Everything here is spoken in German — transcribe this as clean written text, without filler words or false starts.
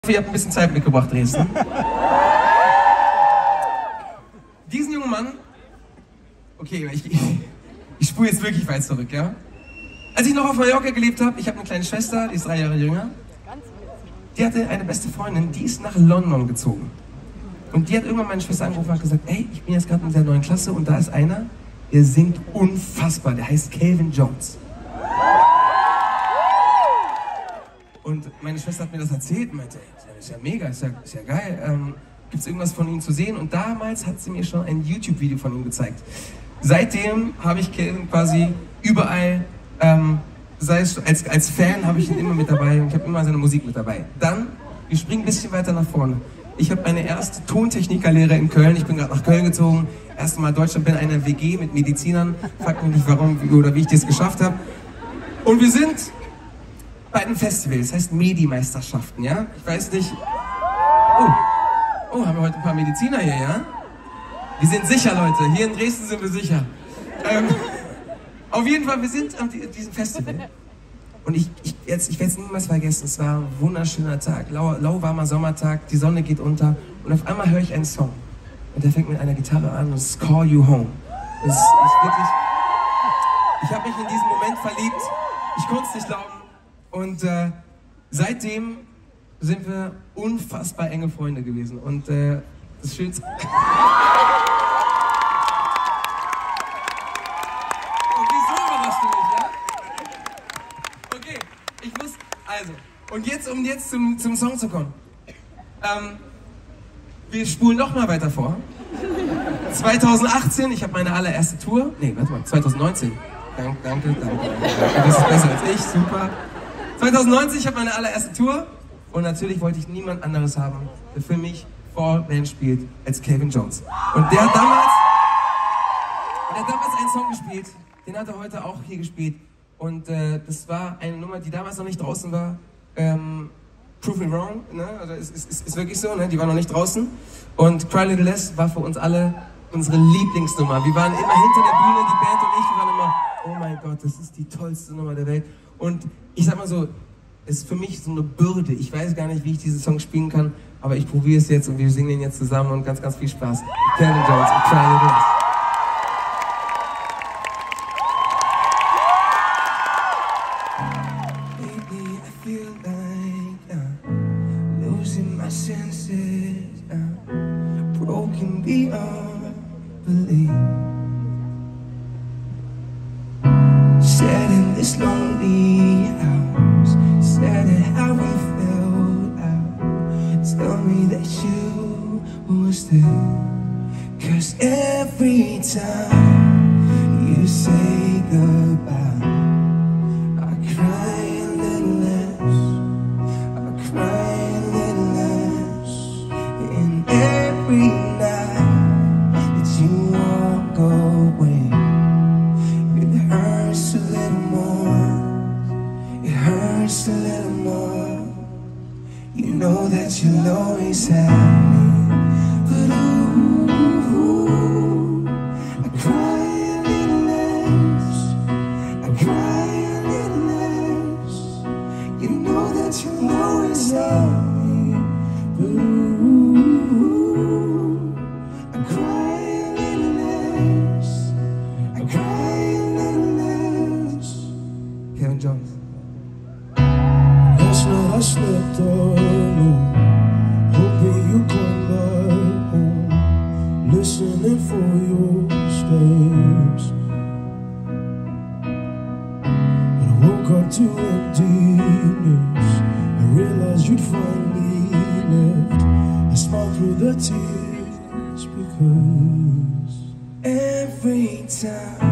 Ihr habt ein bisschen Zeit mitgebracht, Dresden. Diesen jungen Mann, okay, ich spule jetzt wirklich weit zurück, ja? Als ich noch auf Mallorca gelebt habe, ich habe eine kleine Schwester, die ist 3 Jahre jünger. Die hatte eine beste Freundin, die ist nach London gezogen. Und die hat irgendwann meine Schwester angerufen und hat gesagt, ey, ich bin jetzt gerade in der neuen Klasse und da ist einer, der singt unfassbar, der heißt Calvin Jones. Und meine Schwester hat mir das erzählt und meinte, ey, das ist ja mega, ist ja geil. Gibt es irgendwas von ihm zu sehen? Und damals hat sie mir schon ein YouTube-Video von ihm gezeigt. Seitdem habe ich Calvin quasi überall, sei es als Fan, habe ich ihn immer mit dabei und ich habe immer seine Musik mit dabei. Dann, wir springen ein bisschen weiter nach vorne. Ich habe meine erste Tontechnikerlehre in Köln, ich bin gerade nach Köln gezogen, erst Mal Deutschland, bin in einer WG mit Medizinern, fragt mich nicht warum oder wie ich das geschafft habe. Und wir sind bei einem Festival, das heißt Medi-Meisterschaften, ja? Ich weiß nicht... Oh, haben wir heute ein paar Mediziner hier, ja? Wir sind sicher, Leute, hier in Dresden sind wir sicher. Auf jeden Fall, wir sind an diesem Festival. Und ich werde es niemals vergessen, es war ein wunderschöner Tag, lauwarmer Sommertag, die Sonne geht unter und auf einmal höre ich einen Song. Und der fängt mit einer Gitarre an und es ist Call You Home. Ich habe mich in diesen Moment verliebt, ich konnte es nicht glauben. Und seitdem sind wir unfassbar enge Freunde gewesen. Und das Schönste... Und jetzt, um jetzt zum Song zu kommen. Wir spulen noch mal weiter vor. 2018, ich habe meine allererste Tour. Nee, warte mal, 2019. Danke. Das ist besser als ich, super. 2019, ich habe meine allererste Tour. Und natürlich wollte ich niemand anderes haben, der für mich Vorband spielt, als Calvin Jones. Und der hat damals einen Song gespielt, den hat er heute auch hier gespielt. Und das war eine Nummer, die damals noch nicht draußen war. Prove Me Wrong, ne? Also ist wirklich so, ne? Die war noch nicht draußen. Und Cry Little Less war für uns alle unsere Lieblingsnummer. Wir waren immer hinter der Bühne, die Band und ich, wir waren immer, oh mein Gott, das ist die tollste Nummer der Welt. Und ich sag mal so, es ist für mich so eine Bürde. Ich weiß gar nicht, wie ich diesen Song spielen kann, aber ich probiere es jetzt und wir singen ihn jetzt zusammen und ganz, ganz viel Spaß. Calvin Jones und Cry Little Less. Senses broken beyond belief. Sat in this lonely house, said it how we felt out. Tell me that you was there, 'cause every time you say goodbye, I cry a little less, I cry. Every night that you walk away, it hurts a little more, it hurts a little more. You know that you'll always have me, but ooh, I cry a little less, I cry a little less. You know that you'll always have me, but ooh, Calvin Jones. Last night I slept alone, hoping you come back home, listening for your steps. But I woke up to emptiness, I realized you'd finally left. I smiled through the tears because every time